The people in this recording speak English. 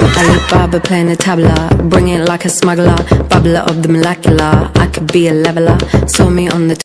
Alibaba playing the tabla, bring it like a smuggler, bubbler of the molecular. I could be a leveler, saw me on the